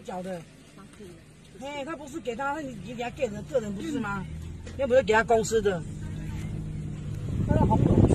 缴的。哎，他不是给他，你给他个人不是吗？又不是给他公司的。那红龙。